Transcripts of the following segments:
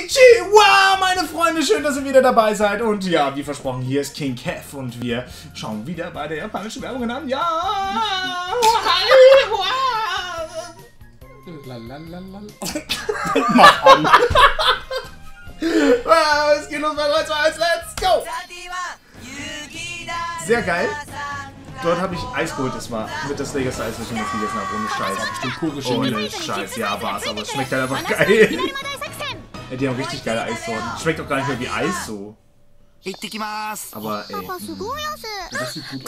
Konnichiwa, meine Freunde, schön, dass ihr wieder dabei seid. Und ja, wie versprochen, hier ist King Kev und wir schauen wieder bei der japanischen Werbung an. Ja! Mach an! Es geht los bei 3, 2, 1, let's go! Sehr geil. Dort habe ich Eis geholt, das war mit das leckerste Eis, was ich noch gegessen habe, ohne Scheiß. Bestimmt pure Chemie. Ohne Scheiß, ja, war's, aber es schmeckt halt einfach geil. Ja, die haben richtig geile Eissorten. Schmeckt auch gar nicht mehr wie Eis so. Aber ey. Das sieht gut aus.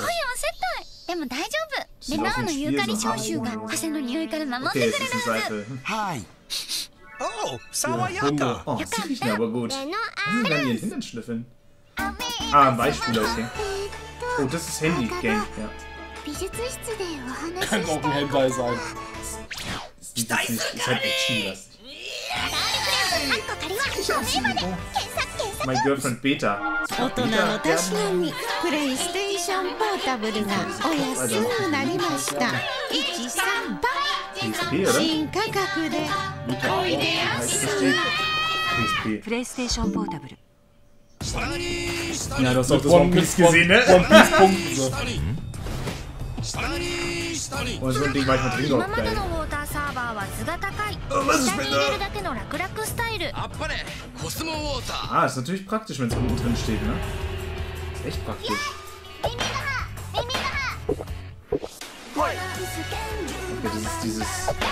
Okay, es ist eine Seife. Oh, sie riechen aber gut. Was sind denn hier Hintern schnüffeln? Ah, ein Weichspüler, okay. Oh, das ist Handy-Game, ja. Kann auch ein Hentai sein. Ist halt echt schwierig. My Girlfriend Beta. PSP, oder? PSP. PlayStation Portable. Ja, du hast auch das One Piece gesehen, ne? One Piece Punkten so. Und so ein Ding war ich mal drin, auch geil. Oh, was ist mit da? Ah, ist natürlich praktisch, wenn es unten drin steht, ne? Ist echt praktisch. Okay, das ist dieses...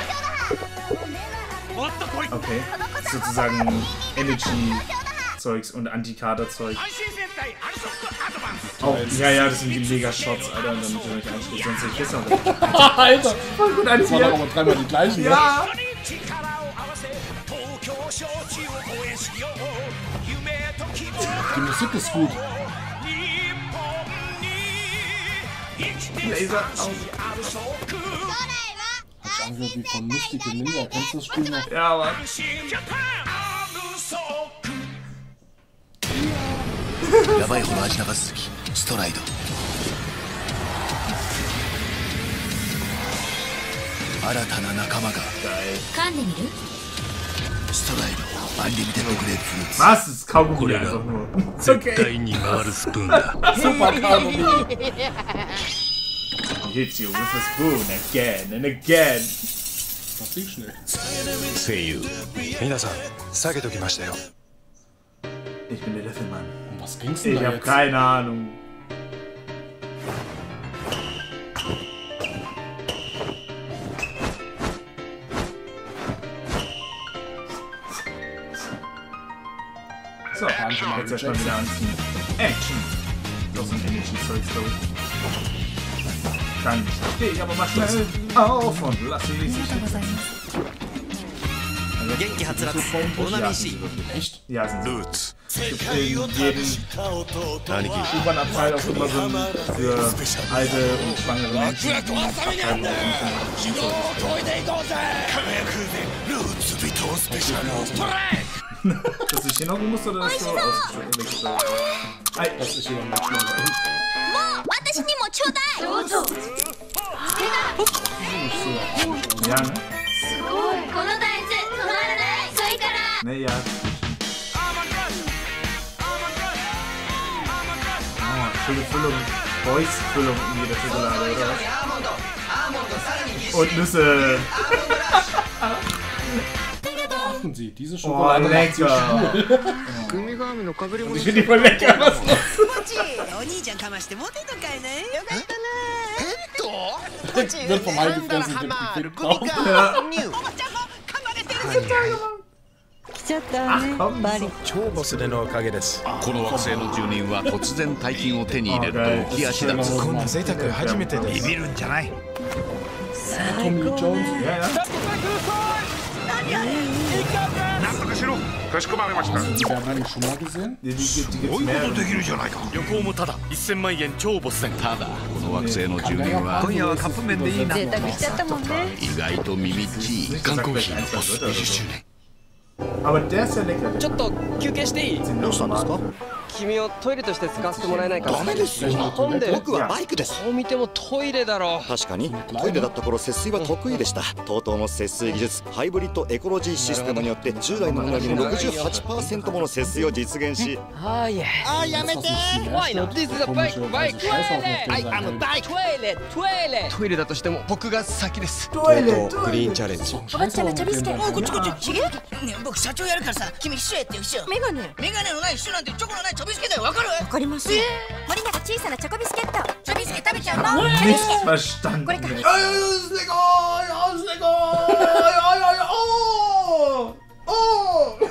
Okay, das ist sozusagen Energy-Zeugs und Antikader-Zeug. Oh, ja, das sind die Mega-Shots, Alter, damit ihr euch einschließt, sonst hätte ich besser. Alter, voll gut das war doch aber dreimal die gleichen, ne? Ja! Die Musik ist gut. Laser aus. Hat sich angehört wie von Mystical Ninja. Kennst du das Spiel noch? Ja, aber... Was? Das ist Kaugummi einfach nur. Okay. Super Kaugummi. Hits you with a spoon again and again. Das ging schnell. Ich bin der Löffelmann. Um was ging's denn Ich da hab jetzt? keine Ahnung. So, jetzt erstmal wieder anziehen. Action! Das ist ein Energy-Zeug, glaube ich. Dann stehe ich aber mal schnell auf und lasse die sich. Echt? Ja, sind sie. Es gibt in jedem U-Bahn-Abteil auch immer so ein für alte und schwangere Menschen. Abteil, dass ich hier noch muss oder ist so ausgeschlossen? Das ist hier noch schlimmer. Ja, ne? Ne, ja. Oh, schöne Füllung. Boys-Füllung in jeder Schokolade, oder was? Und Nüsse. Achten Sie, diese Schokolade Oh, lecker. Und Ich finde die voll lecker. Was los? wird vom Hai gefressen, gibt die Fick drauf. Ja. Ach komm. 超ボスでのおかげです。この惑星の住人は突然大金を手に入れると浮き足立つ。こんな贅沢初めてです。ビビるんじゃない。 Tommy Jones. Ja, ja. なんとかしろ。かしこまりました。 Die werden eigentlich schon mal gesehen. Die gibt's こういう mehr. ことできるじゃないか。旅行もただ1000万円超ボス戦。ただこの惑星の住人は今夜はカップ麺でいいな。意外と耳っちい缶コーヒーのボス20周年。 Aber der ist ja lecker. Der ちょっと休憩していい？ どうしたんですか？ 君をトイレとして使わせてもらえないか？ ダメですよ。 なんで？ 僕はバイクです。 こう見てもトイレだろ。 確かにトイレだった頃節水は得意でした。TOTOの節水技術ハイブリッドエコロジーシステムによって従来のものよりも 68% もの節水を実現し。 あいえ。 あやめて。 怖いな。This is a bike, bike. トイレ。 I am bike. トイレ、トイレ。トイレだとしても僕が先です。 トイレグリーンチャレンジ。 おばちゃんがちょびすけ。 こっちこっち。ね僕社長やるからさ、君秘書やってよ秘書。 メガネのない秘書なんてチョコのないちょびすけだよ。わかる？ わかります。森永小さなチョコビスケット。 ちょびすけ食べちゃうの？ Nicht verstanden. これか。 Ja, ist lecker! Ja, ist lecker! Ja, oh! Oh!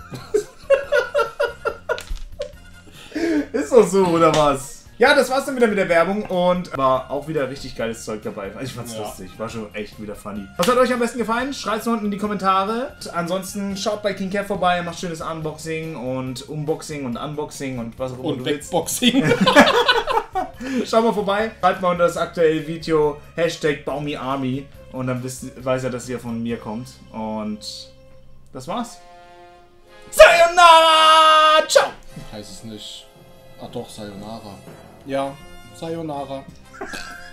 Ist doch so, oder was? Ja, das war's dann wieder mit der Werbung und war auch wieder richtig geiles Zeug dabei. Ich fand's lustig, war schon echt wieder funny. Was hat euch am besten gefallen? Schreibt's unten in die Kommentare. Ansonsten schaut bei King Kev vorbei, macht schönes Unboxing und Unboxing und Unboxing und was auch immer Und du willst. Wegboxing. Schaut mal vorbei, schreibt mal unter das aktuelle Video #BaumiArmy und dann weiß er, dass ihr von mir kommt. Und das war's. Sayonara! Ciao! Heißt es nicht. Ah doch, Sayonara. Ja, Sayonara.